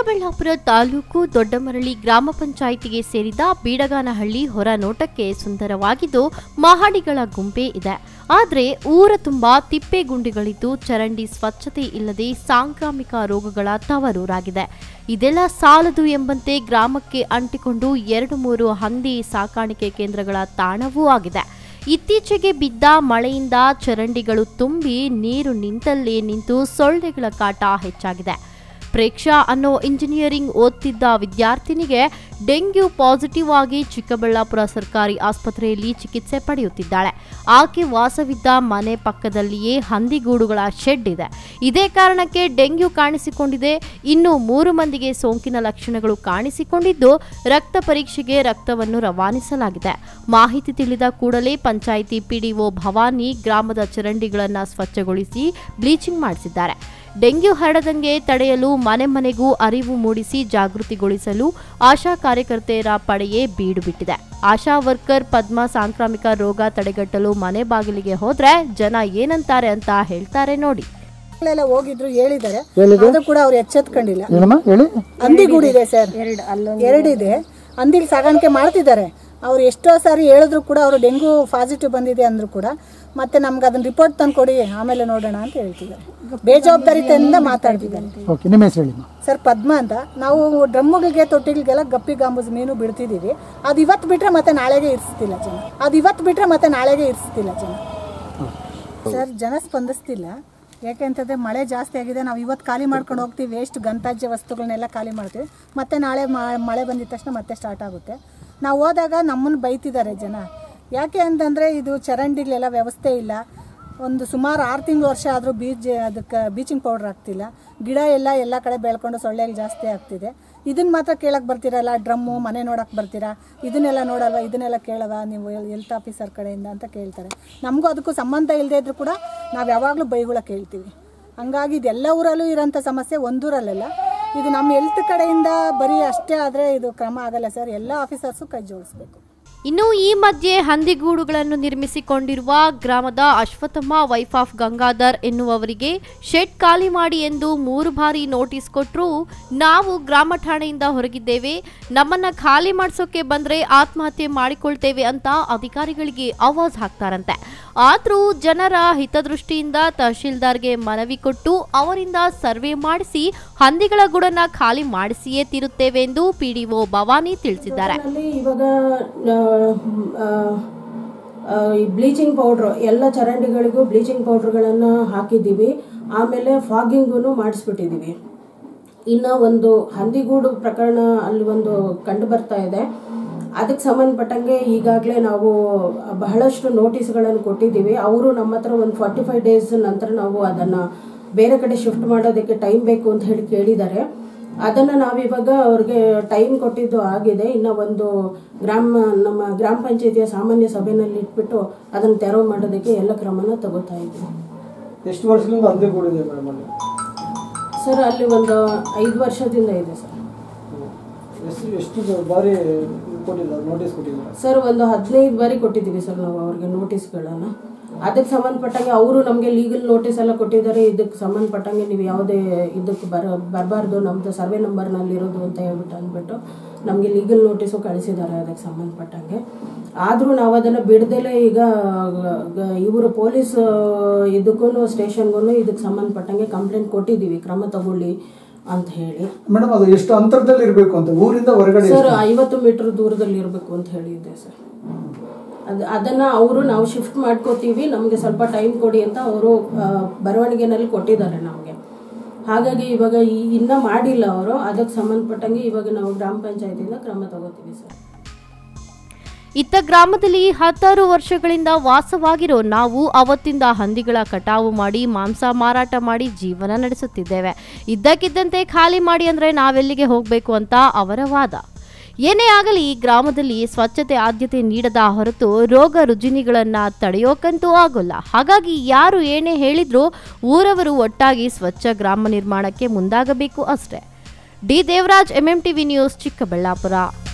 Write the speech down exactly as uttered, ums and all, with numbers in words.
ಚಿಕ್ಕಬಳ್ಳಾಪುರ ತಾಲೂಕು ದೊಡ್ಡಮರಳಿ ಗ್ರಾಮ ಪಂಚಾಯಿತಿಗೆ ಸೇರಿದ ಬೀಡಗಾನಹಳ್ಳಿ ಹೊರ ನೋಟಕ್ಕೆ ಸುಂದರವಾಗಿದ್ದು ಮಹಡಿಗಳ ಗುಂಪೆ ಇದೆ. ಆದರೆ ಊರ ತುಂಬಾ ತಿಪ್ಪೆ ಗುಂಡಿಗಳಿದ್ದು ಚರಂಡಿ ಸ್ವಚ್ಛತೆ ಇಲ್ಲದೆ ಸಾಂಕ್ರಾಮಿಕ ರೋಗಗಳ ತವರೂರಾಗಿದೆ. ಇದೆಲ್ಲ ಸಾಲದು ಎಂಬಂತೆ ಗ್ರಾಮಕ್ಕೆ ಅಂಟಿಕೊಂಡು ಎರಡು ಮೂರು ಹಂದಿ ಸಾಕಾಣಿಕೆ ಕೇಂದ್ರಗಳ ತಾಣವೂ ಆಗಿದೆ. ಇತ್ತೀಚೆಗೆ ಬಿದ್ದ ಮಳೆಯಿಂದ ಚರಂಡಿಗಳು ತುಂಬಿ ನೀರು ನಿಂತಲ್ಲೇ ನಿಂತು ಸೊಳ್ಳೆಗಳ ಕಾಟ ಹೆಚ್ಚಾಗಿದೆ. ಪ್ರೇಕ್ಷಾ ಅನ್ನೋ ಇಂಜಿನಿಯರಿಂಗ್ ಓದ್ತಿದ್ದ ವಿದ್ಯಾರ್ಥಿನಿಗೆ ಡೆಂಗ್ಯೂ ಪಾಸಿಟಿವ್ ಆಗಿ ಚಿಕ್ಕಬಳ್ಳಾಪುರ ಸರ್ಕಾರಿ ಆಸ್ಪತ್ರೆಯಲ್ಲಿ ಚಿಕಿತ್ಸೆ ಪಡೆಯುತ್ತಿದ್ದಾಳೆ. ಆಕೆ ವಾಸವಿದ್ದ ಮನೆ ಪಕ್ಕದಲ್ಲಿಯೇ ಹಂದಿಗೂಡುಗಳ ಶೆಡ್ ಇದೆ. ಇದೇ ಕಾರಣಕ್ಕೆ ಡೆಂಗ್ಯೂ ಕಾಣಿಸಿಕೊಂಡಿದೆ. ಇನ್ನು ಮೂರು ಮಂದಿಗೆ ಸೋಂಕಿನ ಲಕ್ಷಣಗಳು ಕಾಣಿಸಿಕೊಂಡಿದ್ದು ರಕ್ತ ಪರೀಕ್ಷೆಗೆ ರಕ್ತವನ್ನು ರವಾನಿಸಲಾಗಿದೆ. ಮಾಹಿತಿ ತಿಳಿದ ಕೂಡಲೇ ಪಂಚಾಯಿತಿ ಪಿಡಿಒ ಭವಾನಿ ಗ್ರಾಮದ ಚರಂಡಿಗಳನ್ನು ಸ್ವಚ್ಛಗೊಳಿಸಿ ಬ್ಲೀಚಿಂಗ್ ಮಾಡಿಸಿದ್ದಾರೆ. ಡೆಂಗ್ಯೂ ಹರಡದಂಗೆ ತಡೆಯಲು ಮನೆ ಮನೆಗೂ ಅರಿವು ಮೂಡಿಸಿ ಜಾಗೃತಿಗೊಳಿಸಲು ಆಶಾ ಕಾರ್ಯಕರ್ತೆಯರ ಪಡೆಯೇ ಬೀಡು ಬಿಟ್ಟಿದೆ. ಆಶಾ ವರ್ಕರ್ ಪದ್ಮ ಸಾಂಕ್ರಾಮಿಕ ರೋಗ ತಡೆಗಟ್ಟಲು ಮನೆ ಬಾಗಿಲಿಗೆ ಹೋದ್ರೆ ಜನ ಏನಂತಾರೆ ಅಂತ ಹೇಳ್ತಾರೆ ನೋಡಿ. ಹೋಗಿದ್ರು ಹೇಳಿದ್ದಾರೆ, ಅದು ಕೂಡ ಅವ್ರು ಎಚ್ಚೆತ್ಕೊಂಡಿಲ್ಲ. ಹಂದಿಗೂಡಿದೆ ಸರ್, ಎರಡಿದೆ. ಹಂದಿಗೆ ಸಾಗಾಣಿಕೆ ಮಾಡ್ತಿದ್ದಾರೆ. ಅವ್ರು ಎಷ್ಟೋ ಸಾರಿ ಹೇಳಿದ್ರು ಕೂಡ ಅವರು ಡೆಂಗು ಪಾಸಿಟಿವ್ ಬಂದಿದೆ ಅಂದ್ರು ಕೂಡ ಮತ್ತೆ ನಮ್ಗೆ ಅದನ್ನ ರಿಪೋರ್ಟ್ ತಂದು ಕೊಡಿ ಆಮೇಲೆ ನೋಡೋಣ ಅಂತ ಹೇಳ್ತಿದ್ದಾರೆ. ಬೇಜವಾಬ್ದಾರಿತೆಯಿಂದ ಮಾತಾಡ್ತಿದ್ದಾರೆ. ಸರ್ ಪದ್ಮ ಅಂತ. ನಾವು ಡ್ರಮ್ಮುಗಳಿಗೆ ತೊಟ್ಟಿಗಳಿಗೆಲ್ಲ ಗಪ್ಪಿ ಗಾಂಬೂಸ್ ಮೀನು ಬಿಡ್ತಿದೀವಿ. ಅದು ಇವತ್ತು ಬಿಟ್ರೆ ಮತ್ತೆ ನಾಳೆಗೆ ಇರಿಸ್ತಿಲ್ಲ ಜನ. ಅದು ಇವತ್ತು ಬಿಟ್ರೆ ಮತ್ತೆ ನಾಳೆಗೆ ಇರಿಸ್ತಿಲ್ಲ ಜನ. ಸರ್ ಜನ ಸ್ಪಂದಿಸ್ತಿಲ್ಲ. ಯಾಕೆಂತಂದರೆ ಮಳೆ ಜಾಸ್ತಿ ಆಗಿದೆ. ನಾವು ಇವತ್ತು ಖಾಲಿ ಮಾಡ್ಕೊಂಡು ಹೋಗ್ತೀವಿ, ವೇಸ್ಟ್ ಘನತ್ಯಾಜ್ಯ ವಸ್ತುಗಳನ್ನೆಲ್ಲ ಖಾಲಿ ಮಾಡ್ತೀವಿ. ಮತ್ತೆ ನಾಳೆ ಮಳೆ ಬಂದಿದ ತಕ್ಷಣ ಮತ್ತೆ ಸ್ಟಾರ್ಟ್ ಆಗುತ್ತೆ. ನಾವು ಹೋದಾಗ ನಮ್ಮನ್ನು ಬೈತಿದ್ದಾರೆ ಜನ. ಯಾಕೆ ಅಂತಂದರೆ ಇದು ಚರಂಡಿಗಳೆಲ್ಲ ವ್ಯವಸ್ಥೆ ಇಲ್ಲ. ಒಂದು ಸುಮಾರು ಆರು ತಿಂಗಳು ವರ್ಷ ಆದರೂ ಬೀಜ ಅದಕ್ಕೆ ಬೀಚಿಂಗ್ ಪೌಡ್ರ್ ಆಗ್ತಿಲ್ಲ. ಗಿಡ ಎಲ್ಲ ಎಲ್ಲ ಕಡೆ ಬೆಳ್ಕೊಂಡು ಸೊಳ್ಳೆಗಳು ಜಾಸ್ತಿ ಆಗ್ತಿದೆ. ಇದನ್ನು ಮಾತ್ರ ಕೇಳಕ್ಕೆ ಬರ್ತೀರಲ್ಲ, ಡ್ರಮ್ಮು ಮನೆ ನೋಡೋಕ್ಕೆ ಬರ್ತೀರಾ, ಇದನ್ನೆಲ್ಲ ನೋಡಲ್ವ, ಇದನ್ನೆಲ್ಲ ಕೇಳವ ನೀವು ಹೆಲ್ತ್ ಆಫೀಸರ್ ಕಡೆಯಿಂದ ಅಂತ ಕೇಳ್ತಾರೆ. ನಮಗೂ ಅದಕ್ಕೂ ಸಂಬಂಧ ಇಲ್ಲದೆ ಇದ್ರೂ ಕೂಡ ನಾವು ಯಾವಾಗಲೂ ಬೈಗುಳ ಕೇಳ್ತೀವಿ. ಹಂಗಾಗಿ ಇದೆಲ್ಲ ಊರಲ್ಲೂ ಇರೋಂಥ ಸಮಸ್ಯೆ, ಒಂದೂರಲ್ಲ. ಇದು ನಮ್ಮ ಹೆಲ್ತ್ ಕಡೆಯಿಂದ ಬರೀ ಅಷ್ಟೇ ಆದರೆ ಇದು ಕ್ರಮ ಆಗಲ್ಲ ಸರ್. ಎಲ್ಲ ಆಫೀಸರ್ಸು ಕೈ ಜೋಡಿಸ್ಬೇಕು. ಇನ್ನು ಈ ಮಧ್ಯೆ ಹಂದಿಗೂಡುಗಳನ್ನು ನಿರ್ಮಿಸಿಕೊಂಡಿರುವ ಗ್ರಾಮದ ಅಶ್ವತ್ಥಮ್ಮ ವೈಫ್ ಆಫ್ ಗಂಗಾಧರ್ ಎನ್ನುವವರಿಗೆ ಶೆಡ್ ಖಾಲಿ ಮಾಡಿ ಎಂದು ಮೂರು ಬಾರಿ ನೋಟಿಸ್ ಕೊಟ್ಟರು. ನಾವು ಗ್ರಾಮ ಠಾಣೆಯಿಂದ ಹೊರಗಿದ್ದೇವೆ, ನಮ್ಮನ್ನ ಖಾಲಿ ಮಾಡಿಸೋಕೆ ಬಂದ್ರೆ ಆತ್ಮಹತ್ಯೆ ಮಾಡಿಕೊಳ್ತೇವೆ ಅಂತ ಅಧಿಕಾರಿಗಳಿಗೆ ಆವಾಜ್ ಹಾಕ್ತಾರಂತೆ. ಆದರೂ ಜನರ ಹಿತದೃಷ್ಟಿಯಿಂದ ತಹಶೀಲ್ದಾರ್ಗೆ ಮನವಿ ಕೊಟ್ಟು ಅವರಿಂದ ಸರ್ವೆ ಮಾಡಿಸಿ ಹಂದಿಗಳ ಗೂಡನ್ನ ಖಾಲಿ ಮಾಡಿಸಿಯೇ ತೀರುತ್ತೇವೆ ಎಂದು ಪಿಡಿಒ ಭವಾನಿ ತಿಳಿಸಿದ್ದಾರೆ. ಬ್ಲೀಚಿಂಗ್ ಪೌಡ್ರು ಎಲ್ಲ ಚರಂಡಿಗಳಿಗೂ ಬ್ಲೀಚಿಂಗ್ ಪೌಡ್ರ್ಗಳನ್ನು ಹಾಕಿದ್ದೀವಿ. ಆಮೇಲೆ ಫಾಗಿಂಗೂ ಮಾಡಿಸ್ಬಿಟ್ಟಿದ್ದೀವಿ. ಇನ್ನು ಒಂದು ಹಂದಿಗೂಡು ಪ್ರಕರಣ ಅಲ್ಲಿ ಒಂದು ಕಂಡು ಬರ್ತಾ ಇದೆ. ಅದಕ್ಕೆ ಸಂಬಂಧಪಟ್ಟಂಗೆ ಈಗಾಗಲೇ ನಾವು ಬಹಳಷ್ಟು ನೋಟಿಸ್ಗಳನ್ನು ಕೊಟ್ಟಿದ್ದೀವಿ. ಅವರು ನಮ್ಮ ಹತ್ರ ಒಂದು ಫಾರ್ಟಿ ಫೈವ್ ಡೇಸ್ ನಂತರ ನಾವು ಅದನ್ನು ಬೇರೆ ಕಡೆ ಶಿಫ್ಟ್ ಮಾಡೋದಕ್ಕೆ ಟೈಮ್ ಬೇಕು ಅಂತ ಹೇಳಿ ಕೇಳಿದ್ದಾರೆ. ಅದನ್ನು ನಾವಿವಾಗ ಅವ್ರಿಗೆ ಟೈಮ್ ಕೊಟ್ಟಿದ್ದು ಆಗಿದೆ. ಇನ್ನು ಒಂದು ಗ್ರಾಮ ನಮ್ಮ ಗ್ರಾಮ ಪಂಚಾಯತಿಯ ಸಾಮಾನ್ಯ ಸಭೆಯಲ್ಲಿ ಇಟ್ಬಿಟ್ಟು ಅದನ್ನು ತೆರವು ಮಾಡೋದಕ್ಕೆ ಎಲ್ಲ ಕ್ರಮನ ತಗೋತಾ ಇದ್ದೀವಿ. ಎಷ್ಟು ವರ್ಷದಿಂದ ಹಂದಿಗೂಡಿದೆ ಮೇಡಮ್? ಸರ್ ಅಲ್ಲಿ ಒಂದು ಐದು ವರ್ಷದಿಂದ ಇದೆ ಸರ್. ಎಷ್ಟು ಬಾರಿ ನೋಟಿಸ್ ಕೊಟ್ಟಿದ್ದೀರಾ ಸರ್? ಒಂದು ಹದಿನೈದು ಬಾರಿ ಕೊಟ್ಟಿದ್ದೀವಿ ಸರ್ ನಾವು ಅವ್ರಿಗೆ ನೋಟಿಸ್ಗಳನ್ನು. ಅದಕ್ಕೆ ಸಂಬಂಧಪಟ್ಟಂಗೆ ಅವರು ನಮಗೆ ಲೀಗಲ್ ನೋಟಿಸ್ ಎಲ್ಲ ಕೊಟ್ಟಿದ್ದಾರೆ. ಇದಕ್ಕೆ ಸಂಬಂಧಪಟ್ಟಂಗೆ ನೀವು ಯಾವುದೇ ಇದಕ್ಕೆ ಬರ ಬರಬಾರ್ದು, ನಮ್ಮದು ಸರ್ವೆ ನಂಬರ್ನಲ್ಲಿರೋದು ಅಂತ ಹೇಳ್ಬಿಟ್ಟು ಅಂದ್ಬಿಟ್ಟು ನಮಗೆ ಲೀಗಲ್ ನೋಟಿಸು ಕಳಿಸಿದ್ದಾರೆ ಅದಕ್ಕೆ ಸಂಬಂಧಪಟ್ಟಂಗೆ. ಆದರೂ ನಾವು ಅದನ್ನು ಬಿಡದಲೇ ಈಗ ಇವರು ಪೊಲೀಸ್ ಇದಕ್ಕೂ ಸ್ಟೇಷನ್ಗೂ ಇದಕ್ಕೆ ಸಂಬಂಧಪಟ್ಟಂಗೆ ಕಂಪ್ಲೇಂಟ್ ಕೊಟ್ಟಿದ್ದೀವಿ, ಕ್ರಮ ತಗೊಳ್ಳಿ ಅಂತ ಹೇಳಿ. ಮೇಡಮ್ ಅದು ಎಷ್ಟು ಅಂತರದಲ್ಲಿ ಇರಬೇಕು ಅಂತ ಊರಿಂದ ಹೊರಗಡೆ? ಸರ್ ಐವತ್ತು ಮೀಟರ್ ದೂರದಲ್ಲಿ ಇರಬೇಕು ಅಂತ ಹೇಳಿದ್ದೆ ಸರ್. ಅದು ಅದನ್ನು ಅವರು ನಾವು ಶಿಫ್ಟ್ ಮಾಡ್ಕೋತೀವಿ, ನಮಗೆ ಸ್ವಲ್ಪ ಟೈಮ್ ಕೊಡಿ ಅಂತ ಅವರು ಬರವಣಿಗೆನಲ್ಲಿ ಕೊಟ್ಟಿದ್ದಾರೆ ನಮಗೆ. ಹಾಗಾಗಿ ಇವಾಗ ಈ ಇನ್ನೂ ಮಾಡಿಲ್ಲ ಅವರು. ಅದಕ್ಕೆ ಸಂಬಂಧಪಟ್ಟಂಗೆ ಇವಾಗ ನಾವು ಗ್ರಾಮ ಪಂಚಾಯತಿಯಿಂದ ಕ್ರಮ ತಗೋತೀವಿ ಸರ್. ಇತ್ತ ಗ್ರಾಮದಲ್ಲಿ ಹತ್ತಾರು ವರ್ಷಗಳಿಂದ ವಾಸವಾಗಿರೋ ನಾವು ಅವತ್ತಿಂದ ಹಂದಿಗಳ ಕಟಾವು ಮಾಡಿ ಮಾಂಸ ಮಾರಾಟ ಮಾಡಿ ಜೀವನ ನಡೆಸುತ್ತಿದ್ದೇವೆ. ಇದ್ದಕ್ಕಿದ್ದಂತೆ ಖಾಲಿ ಮಾಡಿ ಅಂದರೆ ನಾವೆಲ್ಲಿಗೆ ಹೋಗಬೇಕು ಅಂತ ಅವರ ವಾದ. ಏನೇ ಆಗಲಿ ಗ್ರಾಮದಲ್ಲಿ ಸ್ವಚ್ಛತೆ ಆದ್ಯತೆ ನೀಡದ ಹೊರತು ರೋಗ ರುಜಿನಿಗಳನ್ನು ತಡೆಯೋಕಂತೂ ಆಗೋಲ್ಲ. ಹಾಗಾಗಿ ಯಾರು ಏನೇ ಹೇಳಿದ್ರೂ ಊರವರು ಒಟ್ಟಾಗಿ ಸ್ವಚ್ಛ ಗ್ರಾಮ ನಿರ್ಮಾಣಕ್ಕೆ ಮುಂದಾಗಬೇಕು ಅಷ್ಟೇ. D Devaraj, MM TV news, Chikkaballapur.